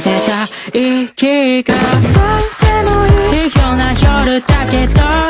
出た息がどうでもいいような夜だけど